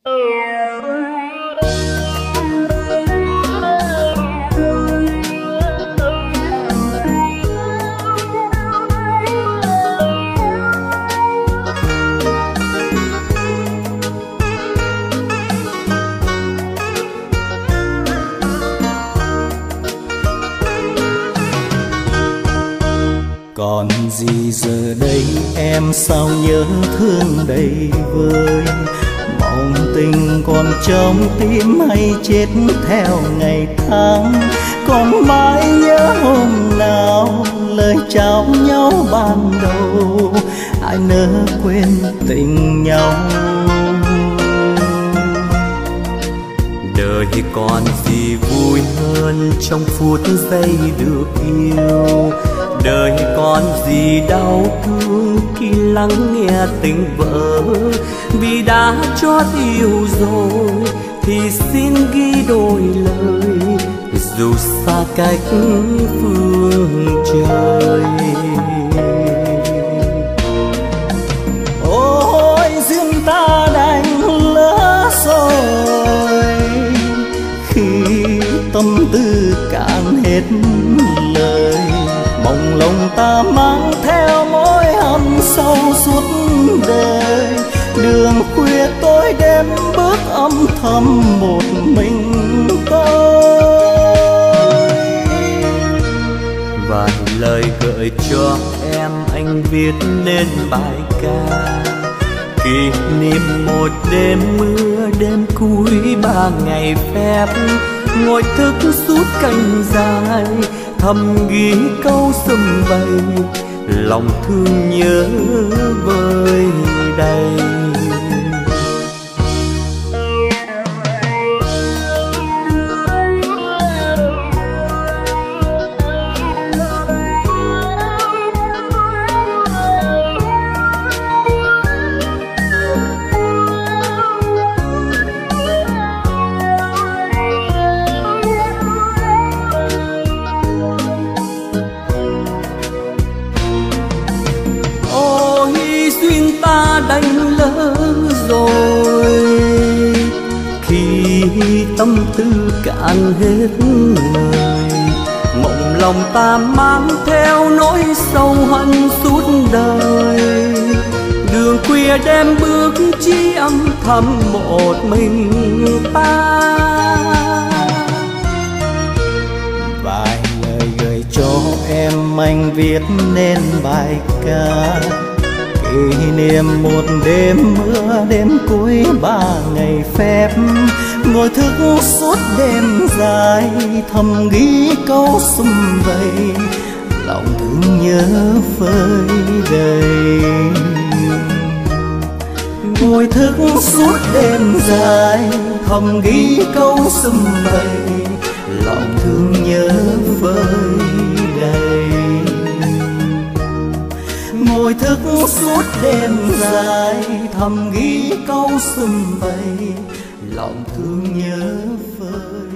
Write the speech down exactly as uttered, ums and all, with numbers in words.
Còn gì giờ đây em sao nhớ thương đầy vơi, mong tình còn trong tim hay chết theo ngày tháng. Còn mãi nhớ hôm nào lời chào nhau ban đầu, ai nỡ quên tình nhau. Đời còn gì vui hơn trong phút giây được yêu, đời còn gì đau thương khi lắng nghe tình vỡ. Vì đã chót yêu rồi thì xin ghi đôi lời, dù xa cách phương trời. Ôi duyên ta đành lỡ rồi, khi tâm tư cạn hết lời. Mộng lòng ta mang theo mối hận sâu suốt đời, đường khuya tối đêm bước âm thầm một mình tôi. Vài lời gợi cho em anh viết nên bài ca, kỷ niệm một đêm mưa đêm cuối ba ngày phép. Ngồi thức suốt canh dài thầm ghi câu sum vầy, lòng thương nhớ vơi đầy. Đành lỡ rồi khi tâm tư cạn hết lời. Mộng lòng ta mang theo nỗi sâu hận suốt đời, đường khuya đêm bước chỉ âm thầm một mình ta. Vài lời gửi cho em anh viết nên bài ca, kỷ niệm một đêm mưa đêm cuối ba ngày phép. Ngồi thức suốt đêm dài thầm ghi câu sum vầy, lòng thương nhớ vơi đầy. Ngồi thức suốt đêm dài thầm ghi câu sum vầy, lòng thương nhớ vơi đầy. Ngồi thức suốt đêm dài thầm ghi câu sum vầy, lòng thương nhớ vơi.